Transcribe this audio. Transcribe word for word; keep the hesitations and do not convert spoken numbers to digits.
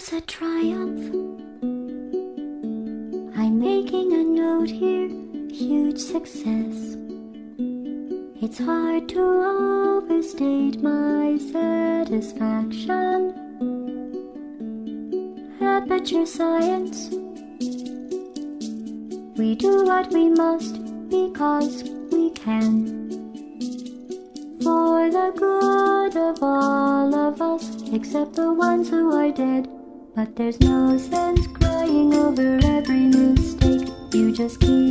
is a triumph. I'm making a note here, huge success. It's hard to overstate my satisfaction. Aperture Science. We do what we must because we can. For the good of all of us, except the ones who are dead. But there's no sense crying over every mistake. You just keep